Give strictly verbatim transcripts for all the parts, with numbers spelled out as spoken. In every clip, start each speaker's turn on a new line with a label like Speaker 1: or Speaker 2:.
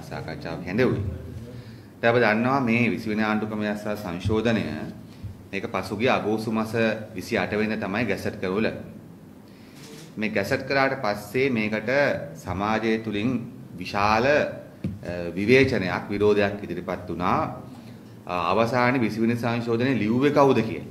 Speaker 1: සාකච්ඡාවක් හැඳෙව්වේ. දැන් අපි දන්නවා මේ විසි වෙනි ආණ්ඩුක්‍රම ව්‍යවස්ථා සංශෝධනය මේක පසුගිය අගෝස්තු මාස විසි අට වෙනිදා තමයි ගැසට් කරවල. මේ ගැසට් කරාට පස්සේ මේකට සමාජය තුලින් විශාල විවේචනයක් විරෝධයක් ඉදිරිපත් වුණා. අවසානයේ විසි වෙනි සංශෝධනයේ ලියුවේ කවුද කියලා.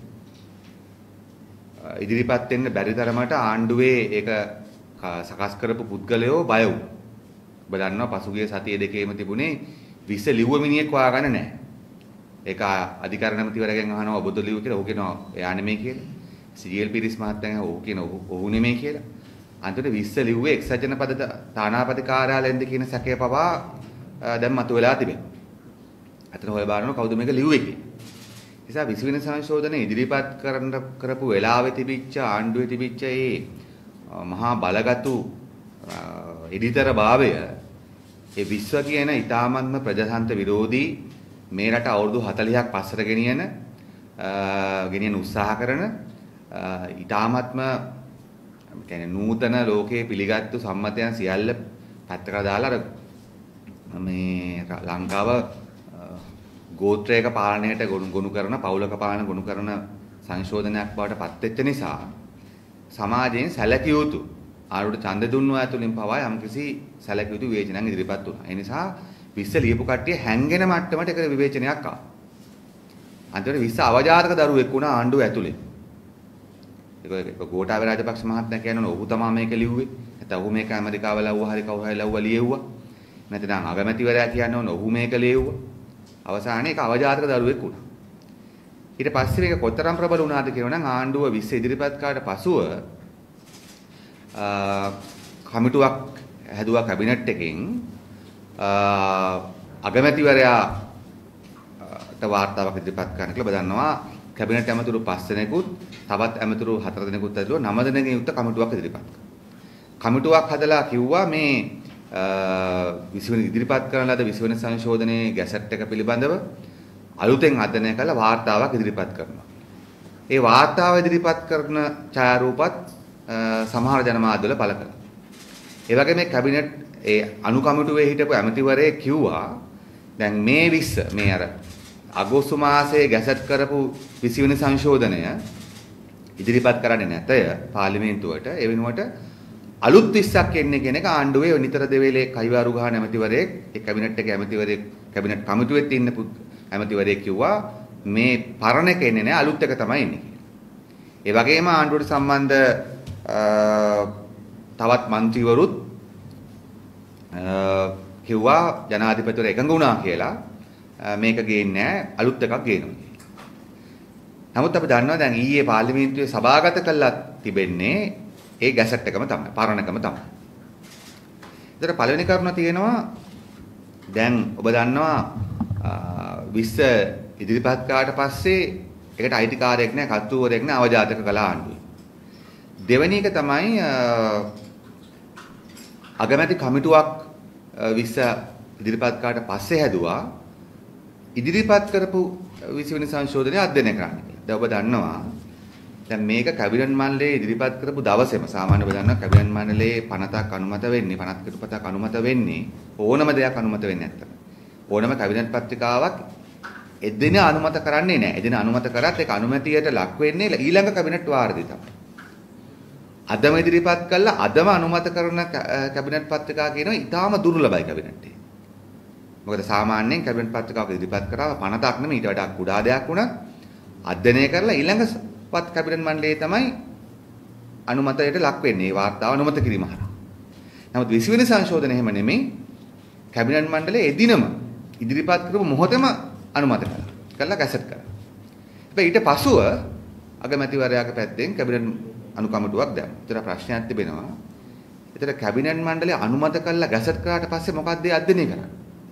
Speaker 1: ඉදිරිපත් වෙන්න බැරි තරමට ආණ්ඩුවේ ඒක සකස් කරපු පුද්ගලයෝ බය වුණා. ඔබ දන්නවා පසුගිය සතිය දෙකේම තිබුණේ විස ලිව්ව මිනිහෙක් හොයාගන්න නැහැ. ඒක අධිකරණ ඇමතිවරයාගෙන් අහනවා ඔබද ලිව්ව කියලා. ඔහු කියනවා එයා නෙමෙයි කියලා. සීඑල් පිරිස් මහත්තයාගෙන් ඔහු කියනවා ඔහු නෙමෙයි කියලා. අන්තිමට විස්ස ලිව්වේ එක්සත් ජනපද තානාපති කාර්යාලයෙන්ද කියන සැකය පවා දැන් මතුවලා තිබෙනවා. අතන හොය බලනවා කවුද මේක ලිව්වේ කියලා. නිසා විසි වෙනි සංශෝධනය ඉදිරිපත් කරන්න කරපු වෙලාවේ තිබිච්ච ආණ්ඩුවේ තිබිච්ච ඒ මහා බලගතු එඩිතර භාවය ඒ විශ්ව කියන ඊ타මත්ම ප්‍රජාතන්ත්‍ර විරෝධී මේ රට අවුරුදු හතළිහක් පස්සට ගෙනියන ගෙනියන උත්සාහ කරන ඊ타මත්ම කියන්නේ නූතන ලෝකයේ පිළිගත්තු සම්මතයන් සියල්ල පැත්තකට දාලා මේ ලංකාව ගෝත්‍රයක පාලනයට ගොනු කරන පෞලක පාලන ගොනු කරන සංශෝධනයක් බවට පත් වෙච්ච නිසා සමාජයෙන් සැලකිය යුතු ආරුඩ ඡන්ද දුන්නා ඇතුලින් පවා යම්කිසි සැලකිය යුතු විවේචනයක් ඉදිරිපත් වුණා. ඒ නිසා විස්ස ලියපු කට්ටිය හැංගෙන මට්ටමට ඒක විවේචනයක් ආවා. අන්තිමට විස්ස අවජාතක දරුවෙක් වුණා ආණ්ඩුව ඇතුලේ. ඒක ගෝඨාභය රාජපක්ෂ මහත්මයා කියනවා ඔහු තමයි මේක ලිව්වේ. නැත්නම් ඔහු මේක ඇමරිකාව ලව්වා හරි කවුරු හරි ලව්වා ලියෙව්වා. නැත්නම් අගමැතිවරයා කියන්නේ ඔහු මේක ලියෙව්වා. අවසානයේ ඒක අවජාතක දරුවෙක් වුණා. ඊට පස්සේ මේක කොතරම් ප්‍රබල වුණාද කියනනම් ආණ්ඩුව විස්ස ඉදිරිපත් කාට පසුව කමිටුවක් හැදුවා කැබිනට් එකෙන් අගමැතිවරයාට වාර්තාවක් ඉදිරිපත් කරන්න කියලා බදන්නවා කැබිනට් ඇමතුරු පස් දෙනෙකුත් තවත් ඇමතුරු හතර දෙනෙකුත් ඇතුළු නව දෙනෙකුන් යුක්ත කමිටුවක් ඉදිරිපත් කළා. කමිටුවක් හදලා කිව්වා මේ විසි වෙනි ඉදිරිපත් කරන ලද විසි වෙනි සංශෝධනයේ ගැසට් එක පිළිබඳව අලුතෙන් අධ්‍යයනය කළ වාර්තාවක් ඉදිරිපත් කරනවා. ඒ වාර්තාව ඉදිරිපත් කරන ඡායාරූපත් සමහර ජනමාධ්‍යවල පළ කළා. ඒ වගේ මේ කැබිනට් ඒ අනු කමිටුවේ හිටපු ඇමතිවරයෙක් කිව්වා දැන් මේ විස්ස මේ අර අගෝස්තු මාසයේ ගැසට් කරපු විසි වෙනි සංශෝධනය ඉදිරිපත් කරන්නේ නැතය පාර්ලිමේන්තුවට. ඒ වෙනුවට අලුත් විස්සක් එන්නේ කියන එක ආණ්ඩුවේ නිතර දෙවේලේ කයිවාරු ගහන ඇමතිවරයෙක් ඒ කැබිනට් එකේ ඇමතිවරයෙක් කැබිනට් කමිටුවෙත් ඉන්න ඇමතිවරයෙක් කිව්වා මේ පරණ එක එන්නේ නැහැ අලුත් එක තමයි එන්නේ කියලා. ඒ වගේම ආණ්ඩුවට සම්බන්ධ තවත් മന്ത്രിවරුත් කිව්වා ජනාධිපතිවරු එකඟ වුණා කියලා මේක ගේන්නේ නැහැ අලුත් එකක් ගේනවා. නමුත් අපි දන්නවා දැන් ඊයේ පාර්ලිමේන්තුවේ සභාගත කළා තිබෙන්නේ ඒ ගැසට් එකම තමයි පරණකම තමයි. ඒතර පළවෙනි කරුණ තියෙනවා දැන් ඔබ දන්නවා විස්ස ඉදිරිපත් කාට පස්සේ ඒකට අයිතිකාරයෙක් නැහැ කර්තෘවරයෙක් නැහැ අවජාතක කළා ආණ්ඩුවේ. දෙවෙනි එක තමයි අගමැති කමිටුවක් විස්ස ඉදිරිපත් කාට පස්සේ හැදුවා ඉදිරිපත් කරපු විසි වෙනි සංශෝධනය අධ්‍යයනය කරන්න කියලා. දැන් ඔබ දන්නවා දැන් මේක කැබිනට් මණ්ඩලයේ ඉදිරිපත් කරපු දවසේම සාමාන්‍යව දන්නවා කැබිනට් මණ්ඩලයේ පනතක් අනුමත වෙන්නේ පනත් කෙටුපතක් අනුමත වෙන්නේ ඕනම දෙයක් අනුමත වෙන්නේ නැත්තම්. ඕනම කැබිනට් පත්‍රිකාවක් එදින අනුමත කරන්නේ නැහැ. එදින අනුමත කරත් ඒක අනුමැතියට ලක් වෙන්නේ ඊළඟ කැබිනට් වාරදී තමයි. අදම ඉදිරිපත් කළා අදම අනුමත කරන කැබිනට් පත්‍රිකා කියනවා ඊටාම දුර්ලභයි කැබිනට් එක. මොකද සාමාන්‍යයෙන් කැබිනට් පත්‍රිකාවක් ඉදිරිපත් කරා පනතක් නෙමෙයි ඊට වඩා කුඩා දෙයක් වුණත් අධ්‍යයනය කරලා ඊළඟ පත් කැබිනට් මණ්ඩලයේ තමයි අනුමතයට ලක් වෙන්නේ. ඒ වාර්තාව අනුමත කිරීම හරහා. නමුත් විසි වෙනි සංශෝධනය එහෙම නෙමෙයි. කැබිනට් මණ්ඩලයේ එදිනම ඉදිරිපත් කරපු මොහොතේම අනුමත කළා. කළා ගැසට් කළා. හැබැයි ඊට පසුව අගමැතිවරයාගේ පැත්තෙන් කැබිනට් අනුකමිටුවක් දැම්මා. ඒතර ප්‍රශ්නයක් තිබෙනවා. ඒතර කැබිනට් මණ්ඩලය අනුමත කළා ගැසට් කරාට පස්සේ මොකක්ද ඒ අධ්‍යයනය කරන්නේ?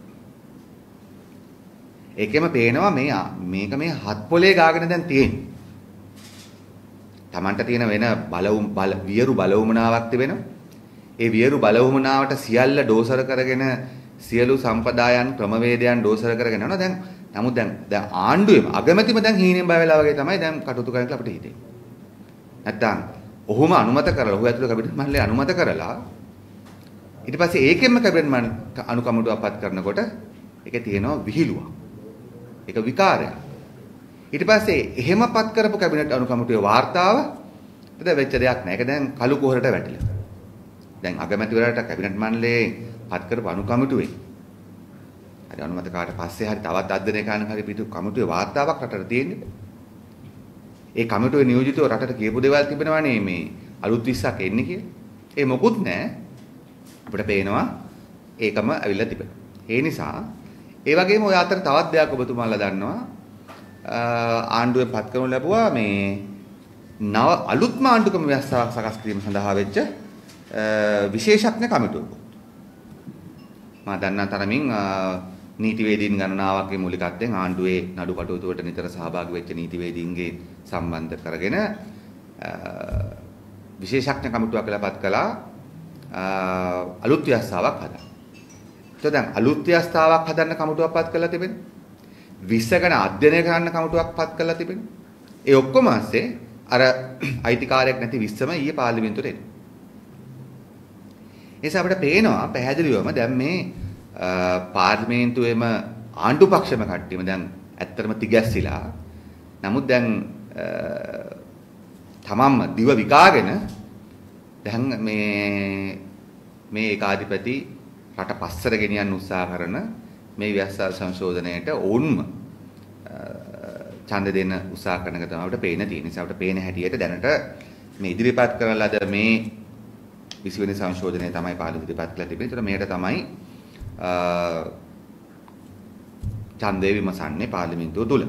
Speaker 1: ඒකෙම පේනවා මේ මේක මේ හත් පොලේ ගාගෙන දැන් තියෙන්නේ. Tamanta තියෙන වෙන බලවුම් බල වියරු බලවුමනාවක් තිබෙනවා. ඒ වියරු බලවුමනාවට සියල්ල ඩෝසර කරගෙන සියලු සම්පදායන් ක්‍රමවේදයන් ඩෝසර කරගෙන යනවා. දැන් නමුත් දැන් දැන් ආණ්ඩුවේම අගමැතිම දැන් හීනෙන් බය වෙලා වගේ තමයි දැන් කටයුතු කරන්න කියලා අපිට හිතෙන්නේ. නැත්තම් ඔහුම අනුමත කරලා ඔහු ඇතුළේ කැබිනට් මණ්ඩලය අනුමත කරලා ඊට පස්සේ ඒකෙන්ම කැබිනට් අනුකම්පිටුවක් පත් කරනකොට ඒකේ තියෙනවා විහිළුවක්. ඒක විකාරයක්. ඊට පස්සේ එහෙම පත් කරපු කැබිනට් අනුකම්පිටුවේ වාර්තාව දැන් වෙච්ච දෙයක් නෑ. ඒක දැන් කළු කුහරට වැටිලා. දැන් අගමැතිවරයාට කැබිනට් මණ්ඩලයේ පත් කරපු අනුකම්පිටුවේ හරි අනුමත කාට පස්සේ හරි තවත් අධ්‍යයනය කරන හරි පිටු කමිටුවේ වාර්තාවක් රටට තියෙන්නේ. ඒ කමිටුවේ නියෝජිතව රටට කියපු දේවල් තිබෙනවානේ මේ අලුත් විස්සක් එන්නේ කියලා. ඒ මොකුත් නැහැ. අපිට පේනවා ඒකම අවිල්ල තිබෙනවා. ඒ නිසා ඒ වගේම ඔය අතර තවත් දෙයක් ඔබතුමාලා දන්නවා ආණ්ඩුවෙන් පත් කරනු ලැබුවා මේ නව අලුත්ම ආණ්ඩුක්‍රම ව්‍යවස්ථාවක් සකස් කිරීම සඳහා වෙච්ච විශේෂඥ කමිටුවක. මා දන්නා තරමින් නීතිවේදීන් ගණනාවකගේ මූලිකත්වයෙන් ආණ්ඩුවේ නඩු කටයුතු වලට නිතර සහභාගී වෙච්ච නීතිවේදීන්ගේ සම්බන්ධ කරගෙන විශේෂඥ කමිටුවක් කියලා පත් කළා අලුත් ව්‍යවස්ථාවක් හදන්න. ඒත් දැන් අලුත් ව්‍යවස්ථාවක් හදන්න කමිටුවක් පත් කරලා තිබෙනවා. විස්ස ගැන අධ්‍යයනය කරන්න කමිටුවක් පත් කරලා තිබෙනවා. ඒ ඔක්කොම ASCII අර අයිතිකාරයක් නැති විස්සම ඊයේ පාර්ලිමේන්තුවට එනවා. ඒස අපිට පේනවා පැහැදිලිවම දැන් මේ පාර්ලිමේන්තුවේම ආණ්ඩු පක්ෂම කට්ටියම දැන් ඇත්තටම තිගැස්සිලා. නමුත් දැන් තමන්ම දිව විකාගෙන දැන් මේ මේ ඒකාධිපති රට පස්සට ගෙනියන්න උත්සාහ කරන මේ ව්‍යවස්ථා සංශෝධනයට ඕන්ම ඡන්ද දෙන්න උත්සාහ කරන එක තමයි අපිට පේන තියෙන. නිසා අපිට පේන හැටියට දැනට මේ ඉදිරිපත් කරන ලද මේ විසි වෙනි සංශෝධනය තමයි පාර්ලිමේන්තුව ඉදිරිපත් කළා තිබෙන්නේ. ඒතර මේකට තමයි ඡන්දය විමසන්නේ පාර්ලිමේන්තුව තුල.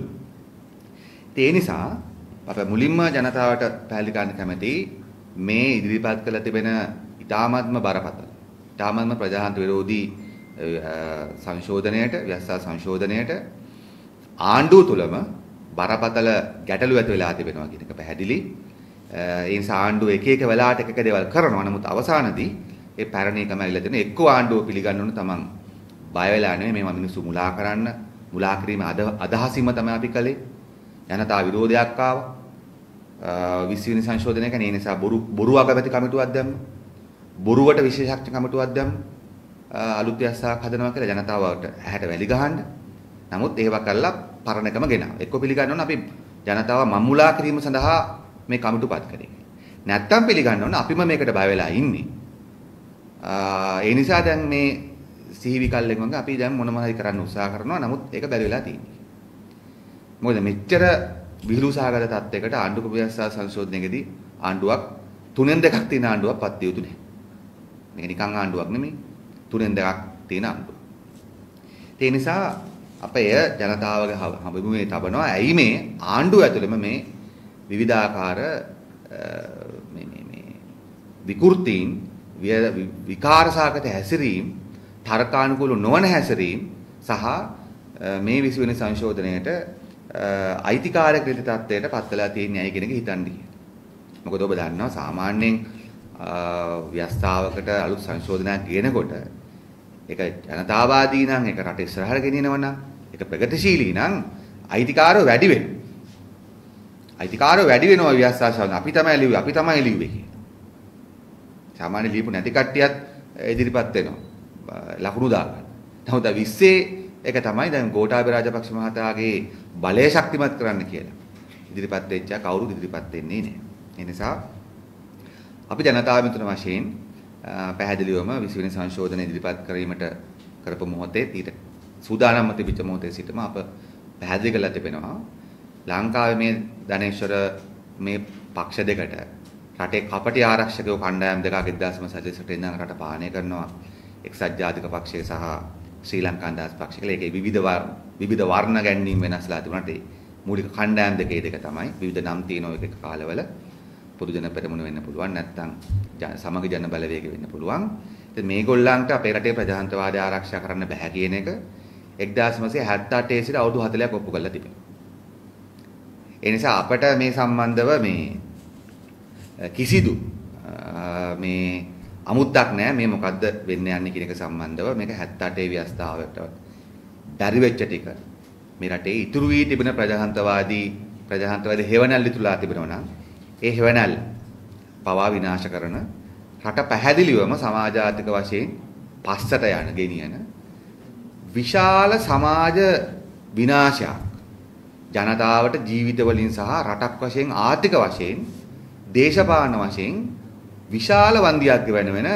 Speaker 1: ඒ නිසා අප මුලින්ම ජනතාවට පැහැදිලි කරන්න කැමති මේ ඉදිරිපත් කළ තිබෙන ඉතාමත්ම බරපතල ඉතාමත්ම ප්‍රජාතන්ත්‍ර විරෝධී සංශෝධනයට ව්‍යවස්ථා සංශෝධනයට ආණ්ඩුව තුලම බරපතල ගැටලු ඇති වෙලා තිබෙනවා කියන එක පැහැදිලි. ඒ නිසා ආණ්ඩුව එක එක වෙලාවට එක එක දේවල් කරනවා. නමුත් අවසානයේදී ඒ පැරණිකම ඇවිල්ලා තියෙන එක්ක ආණ්ඩුව පිළිගන්න ඕන තමන් බය වෙලා නෙමෙයි මේවා මිනිස්සු මුලා කරන්න මුලා කිරීම අදහසින්ම තමයි අපි කළේ. ජනතා විරෝධයක් ආවා. විසි වෙනි සංශෝධනය කියන්නේ ඒ නිසා බොරු බොරු අගමැති කමිටුවක් දැම්ම. බොරුවට විශේෂඥ කමිටුවක් දැම්ම. අලුත් ව්‍යවස්ථාවක් හදනවා කියලා ජනතාවට ඇහැට වැලි ගහන්න. නමුත් ඒව කළා පරණකම ගෙනාවා. එක්ක පිළිගන්න ඕන අපි ජනතාව මම්මුලා කිරීම සඳහා මේ කමිටුපත් කරේ. නැත්තම් පිළිගන්න ඕන අපිම මේකට බය වෙලා ඉන්නේ. ඒ නිසා දැන් මේ සිහි විකල්ලෙන් වගේ අපි දැන් මොනම හරි කරන්න උත්සාහ කරනවා. නමුත් ඒක බැරි වෙලා තියෙන්නේ. මොකද මෙච්චර විහිළුසහගත තත්යකට ආණ්ඩුක ව්‍යවස්ථා සංශෝධනයේදී ආණ්ඩුවක් තුනෙන් දෙකක් තියෙන ආණ්ඩුවක් පත් දිය යුතු නැහැ. මේක නිකන් ආණ්ඩුවක් නෙමෙයි. තුනෙන් දෙකක් තියෙන ආණ්ඩුවක්. ඒ නිසා අපේ ජනතාවගේ හමුවේ තබනවා. ඇයි මේ ආණ්ඩුව ඇතුළෙම මේ විවිධාකාර මේ මේ මේ විකෘතීන් විකාරසහගත හැසිරීම් තර්කානුකූල නොවන හැසිරීම් සහ මේ විසි වෙනි සංශෝධනයට අයිතිකාරක රීති තත්ත්වයට පත් වෙලා තියෙන්නේ ඇයි කියන එක හිතන්නේ. මොකද ඔබ දන්නවා සාමාන්‍යයෙන් ව්‍යවස්ථාවකට අලුත් සංශෝධනයක් ගෙනකොට ඒක ජනතාවාදී නම් ඒක රට ඉස්සරහට ගෙනියනවා නම් ඒක ප්‍රගතිශීලී නම් අයිතිකාරෝ වැඩි වෙනවා. අයිතිකාරෝ වැඩි වෙනවා ව්‍යවස්ථා සංශෝධන අපි තමයි ලිව්වේ අපි තමයි ලිව්වේ කියලා. සාමාන්‍ය ලියපු නැති කට්ටියත් ඉදිරිපත් වෙනවා. ලකුණු දාගන්න. නමුත් විශ්සේ ඒක තමයි දැන් ගෝඨාභය රාජපක්ෂ මහතාගේ බලය ශක්තිමත් කරන්න කියලා. ඉදිරිපත් වෙච්ච කවුරුත් ඉදිරිපත් වෙන්නේ නැහැ. ඒ නිසා අපි ජනතාව මිතුන වශයෙන් පැහැදිලිවම විසි වෙනි සංශෝධනය ඉදිරිපත් කිරීමට කරපු මොහොතේ ඊට සූදානම්ව තිබිච්ච මොහොතේ සිටම අප පැහැදිලි කරලා තිබෙනවා ලංකාවේ මේ ධනේශ්වර මේ පක්ෂ දෙකට රටේ කපටි ආරක්ෂකයෝ කණ්ඩායම් දෙකක් එක්දාස් නවසිය සතලිස් ඉඳන් රට පාලනය කරනවා. එක්සත් ජාතික පක්ෂය සහ ශ්‍රී ලංකා නිදහස් පක්ෂය කියලා. ඒකේ විවිධ විවිධ වර්ණ ගැන්වීම් වෙනස්ලා තිබුණාට ඒ මූලික කණ්ඩායම් දෙකේ දෙක තමයි විවිධ නම් තියෙන ඔය එක කාලවල පොදු ජන පෙරමුණ වෙන්න පුළුවන් නැත්නම් සමග ජන බලවේග වෙන්න පුළුවන්. ඉතින් මේගොල්ලන්ට අපේ රටේ ප්‍රජාතන්ත්‍රවාදය ආරක්ෂා කරන්න බෑ කියන එක එක්දාස් නවසිය හැත්තෑ අටේ සිට අවුරුදු හතළිහක් ඔප්පු කරලා තිබෙනවා. ඒ නිසා අපට මේ සම්බන්ධව මේ කිසිදු මේ අමුත්තක් නැහැ මේ මොකද්ද වෙන්න යන්නේ කියන එක සම්බන්ධව මේක හැත්තෑ අටේ ව්‍යවස්ථාවට බැරි වෙච්ච ටික මේ රටේ ඉතුරු වී තිබෙන ප්‍රජාතන්ත්‍රවාදී ප්‍රජාතන්ත්‍රවාදී හේවණල්ලි තුලා තිබෙනවා නම් ඒ හේවණල් පවා විනාශ කරන රට පැහැදිලිවම සමාජාතික වශයෙන් පස්සට යන ගෙනියන විශාල සමාජ විනාශයක් ජනතාවට ජීවිත වලින් සහ රටක් වශයෙන් ආර්ථික වශයෙන් දේශපාලන වශයෙන් විශාල වන්දියක් ගෙවන වෙන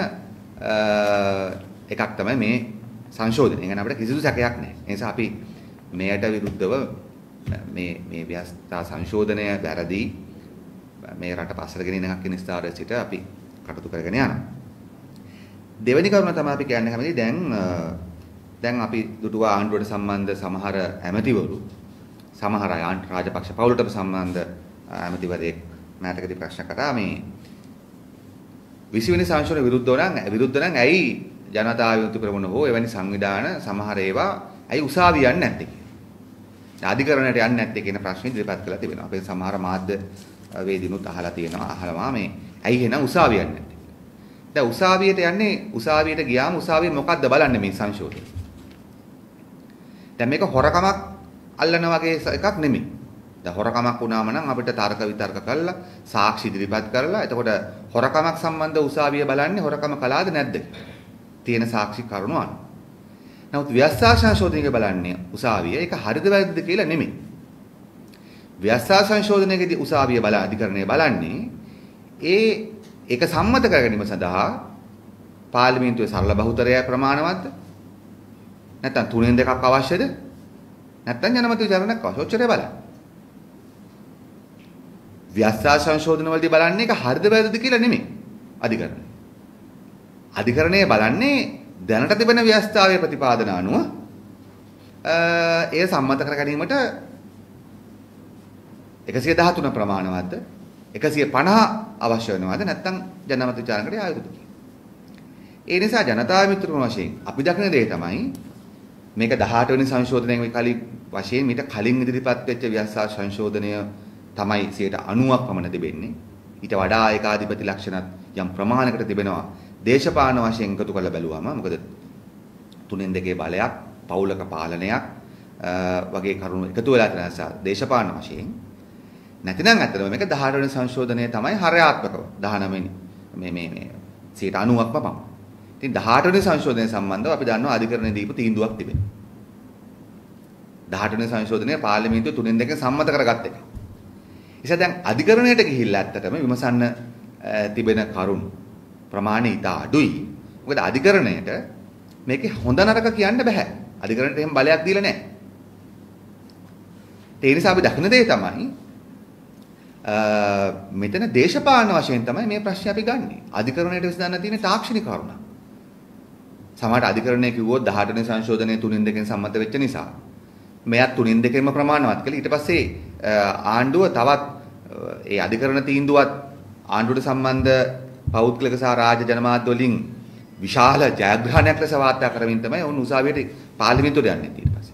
Speaker 1: එකක් තමයි මේ සංශෝධනය. ඒ කියන්නේ අපිට කිසිදු සැකයක් නැහැ. ඒ නිසා අපි මෙයට විරුද්ධව මේ මේ ව්‍යවස්ථා සංශෝධනය වැරදි මේ රට පස්සට ගෙනියන එකක් කියන ස්ථාවරයේ සිට අපි කටයුතු කරගෙන යනවා. දෙවෙනි කරුණ තමයි අපි කියන්න කැමති දැන් දැන් අපි දුටුවා ආණ්ඩුවට සම්බන්ධ සමහර ඇමතිවරු සමහර අය රාජපක්ෂ පවුලට සම්බන්ධ ඇමතිවරයෙක් මෑතකදී ප්‍රශ්න කරා මේ විසි වෙනි සංශෝධන විරුද්ධව නම් විරුද්ධ නම් ඇයි ජනතා විමුක්ති ප්‍රමුණ හෝ එවැනි සංවිධාන සමහර ඒවා ඇයි උසාවිය යන්නේ නැත්තේ කියලා. අධිකරණයට යන්නේ නැත්තේ කියන ප්‍රශ්නේ ඉදිරිපත් කළා තිබෙනවා. අපේ සමහර මාධ්‍ය වේදිනුත් අහලා තියෙනවා. අහලවා මේ ඇයි එහෙනම් උසාවිය යන්නේ නැත්තේ. දැන් උසාවියට යන්නේ උසාවියට ගියාම උසාවිය මොකද්ද බලන්නේ මේ සංශෝධනය. දැන් මේක හොරකමක් අල්ලන වගේ එකක් නෙමෙයි. දැන් හොරකමක් වුණාම නම් අපිට තර්ක විතර්ක කරලා සාක්ෂි ඉදිරිපත් කරලා එතකොට හොරකමක් සම්බන්ධ උසාවිය බලන්නේ හොරකම කළාද නැද්ද තියෙන සාක්ෂි කරුණු අනුව. නමුත් ව්‍යවස්ථා සංශෝධනයක බලන්නේ උසාවිය ඒක හරිද වැරදිද කියලා නෙමෙයි. ව්‍යවස්ථා සංශෝධනයේදී උසාවිය බල අධිකරණය බලන්නේ ඒ ඒක සම්මත කර ගැනීම සඳහා පාර්ලිමේන්තුවේ සරල බහුතරය ප්‍රමාණවත්ද? නැත්නම් තුනෙන් දෙකක් අවශ්‍යද? නැත්නම් ජනමත විචාරණයක් අවශ්‍ය? ඔච්චරයි බලන්න. ව්‍යවස්ථා සංශෝධන වලදී බලන්නේ ඒක හරිද වැරදිද කියලා නෙමෙයි අධිකරණය. අධිකරණය බලන්නේ දැනට තිබෙන ව්‍යවස්ථාවේ ප්‍රතිපාදන අනුව එය සම්මත කර ගැනීමට එකසිය දහතුන ප්‍රමාණවත්ද? එකසිය පනහ අවශ්‍ය වෙනවද? නැත්නම් ජනමත විචාරණයකට ආයුතුද කියලා. ඒ නිසා ජනතා මිත්‍ර වශයෙන් අපි දකින දේ තමයි මේක දහඅට වෙනි සංශෝධනයෙන් කලින් වශයෙන් මීට කලින් ඉදිරිපත් වෙච්ච ව්‍යවස්ථා සංශෝධනය තමයි සියයට අනූවක් පමණ තිබෙන්නේ. ඊට වඩා ඒකාධිපති ලක්ෂණත් යම් ප්‍රමාණයකට තිබෙනවා. දේශපාලන වශයෙන් එකතු කරලා බැලුවම මොකද තුනෙන් දෙකේ බලයක්, පෞලක පාලනයක් වගේ කරුණු එකතු වෙලා තියෙන නිසා දේශපාලන වශයෙන් නැතිනම් ඇත්තටම මේක දහඅට වෙනි සංශෝධනය තමයි හරයාත්මකව දහනව වෙනි මේ මේ මේ සියයට අනූවක්ම පමණ. ඉතින් දහඅට වෙනි සංශෝධනය සම්බන්ධව අපි දන්නවා අධිකරණයේ දීපු තීන්දුවක් තිබෙනවා. දහඅට වෙනි සංශෝධනය පාර්ලිමේන්තුව තුනෙන් දෙකෙන් සම්මත කරගත්ත එක. ඉතින් දැන් අධිකරණයට ගිහිල්ලා ඇත්තටම විමසන්න තිබෙන කරුණු ප්‍රමාණය ඉතා අඩුයි. මොකද අධිකරණයට මේකේ හොඳ නරක කියන්න බෑ. අධිකරණයට එහෙම බලයක් දීලා නැහැ. ඒ නිසා අපි දකින දේ තමයි මෙතන දේශපාලන වශයෙන් තමයි මේ ප්‍රශ්නේ අපි ගන්නෙ. අධිකරණයට විසඳන්න තියෙන තාක්ෂණික කරුණ. සමහරට අධිකරණය කිව්වොත් දහඅට වෙනි සංශෝධනයේ තුනෙන් දෙකෙන් සම්මත වෙච්ච නිසා මෙයත් තුනෙන් දෙකෙන්ම ප්‍රමාණවත් කළා. ඊට පස්සේ ආණ්ඩුව තවත් ඒ අධිකරණ තීන්දුවත් ආණ්ඩුවට සම්බන්ධ පෞද්ගලික සහ රාජ්‍ය ජනමාධ්‍ය වලින් විශාල ජයග්‍රහණයක් ලෙස වාර්තා කරමින් තමයි ඔවුන් උසාවියට පාර්ලිමේන්තුවට යන්නේ ඊට පස්සේ.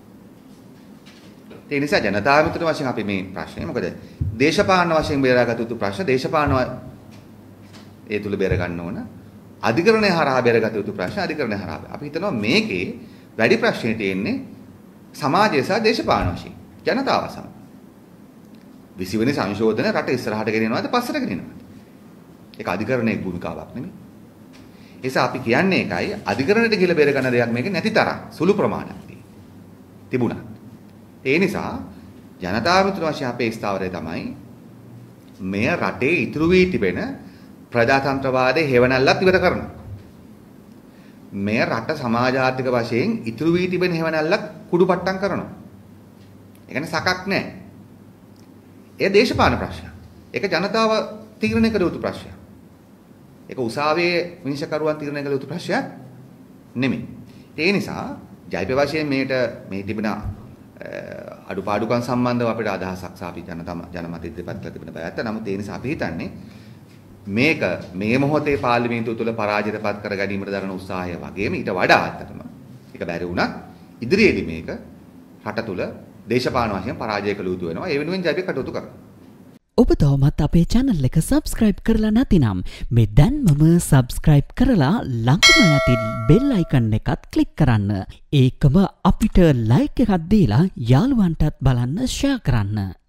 Speaker 1: ඒ නිසා ජනතා මිත්‍ර වශයෙන් අපි මේ ප්‍රශ්නේ මොකද දේශපාලන වශයෙන් බේරාගත යුතු ප්‍රශ්න දේශපාලන ඒ තුල බේර ගන්න ඕන. අධිකරණය හරහා බේරගත යුතු ප්‍රශ්න අධිකරණය හරහා. අපි හිතනවා මේකේ වැඩි ප්‍රශ්නේ තියෙන්නේ සමාජය සහ දේශපාලන වශයෙන් ජනතාව සමග. විසි වෙනි සංශෝධන රට ඉස්සරහට ගෙනියනවාද පස්සට ගෙනියනවාද? ඒක අධිකරණයේ භූමිකාවක් නෙමෙයි. ඒ නිසා අපි කියන්නේ එකයි අධිකරණයට ගිහිල්ලා බේර ගන්න දෙයක් මේකේ නැති තරම් සුළු ප්‍රමාණයක් තිබුණා. ඒ නිසා ජනතා මිත්‍ර වශයෙන් අපේ ස්ථාවරය තමයි මෙය රටේ ඉතුරු වී තිබෙන ප්‍රජාතන්ත්‍රවාදයේ හේවණල්ලත් ඉවර කරනවා. මෙය රට සමාජාර්ථික වශයෙන් ඉතුරු වී තිබෙන හේවණල්ලත් කුඩුපට්ටම් කරනවා. ඒ කියන්නේ සකක් නැහැ. ඒ දේශපාලන ප්‍රශ්නයක්. ඒක ජනතාව තීරණය කළ යුතු ප්‍රශ්නයක්. ඒක උසාවියේ විනිශ්චයකරුවන් තීරණය කළ යුතු ප්‍රශ්නයක් නෙමෙයි. ඒ නිසා ජයිප වශයෙන් මේට මේ තිබෙන අඩුපාඩුකම් සම්බන්ධව අපිට අදහසක් සාපි ජනතම ජනමත ඉදිරිපත් කළ තිබෙන බය ඇත්ත. නමුත් ඒ නිසා අපි හිතන්නේ මේක මේ මොහොතේ පාර්ලිමේන්තුව තුළ පරාජයටපත් කර ගැනීමට දරන උත්සාහය වගේම ඊට වඩා අත්තටම ඒක බැරි වුණත් ඉදිරියේදී මේක රට තුළ දේශපාලන වශයෙන් පරාජය කළ යුතු වෙනවා. ඒ වෙනුවෙන් ජයිප කටයුතු කරනවා.
Speaker 2: ඔබ තවමත් අපේ channel එක subscribe කරලා නැතිනම් මේ දැන්මම subscribe කරලා ළඟම ඇති bell icon එකත් click කරන්න. ඒකම අපිට like එකක් දීලා යාළුවන්ටත් බලන්න share කරන්න.